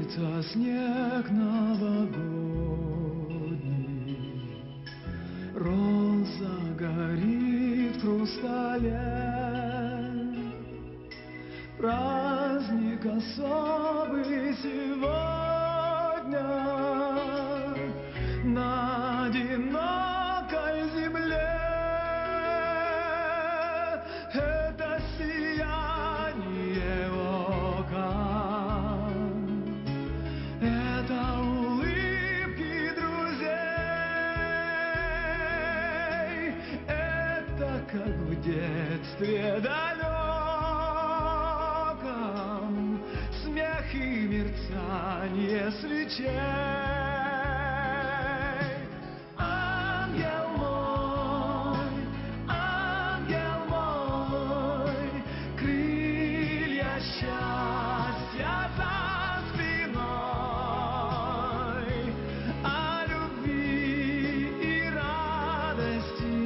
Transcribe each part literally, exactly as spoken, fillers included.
Сыплется снег новогодний, роза горит в хрустале. Праздник особый сегодня на одинокой земле. Это сияние окон, это улыбки друзей, это как в детстве далеком, смех и мерцание свечей. Ангел мой, ангел мой, крылья счастья за спиной, о любви и радости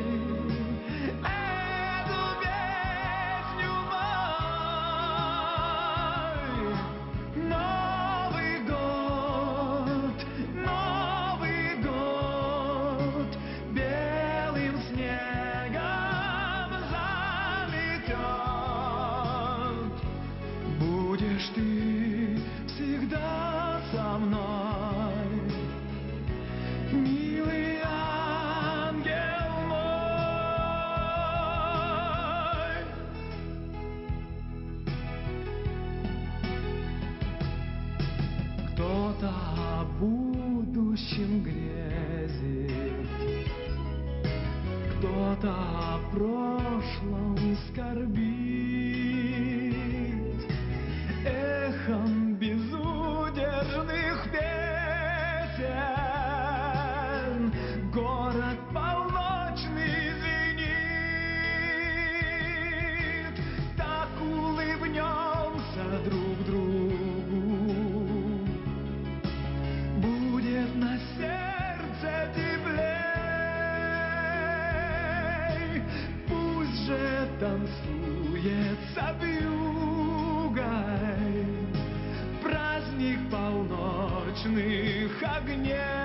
эту песню мой. Новый год, Новый год белым снегом заметет. Будешь ты всегда со мной, милый ангел мой. Кто-то о будущем грезит, кто-то о прошлом скорбит. Эхом безудержных песен город полночный звенит. Так улыбнемся друг другу, будет на сердце теплей. Пусть же танцуется вьюгой праздник полночных огней.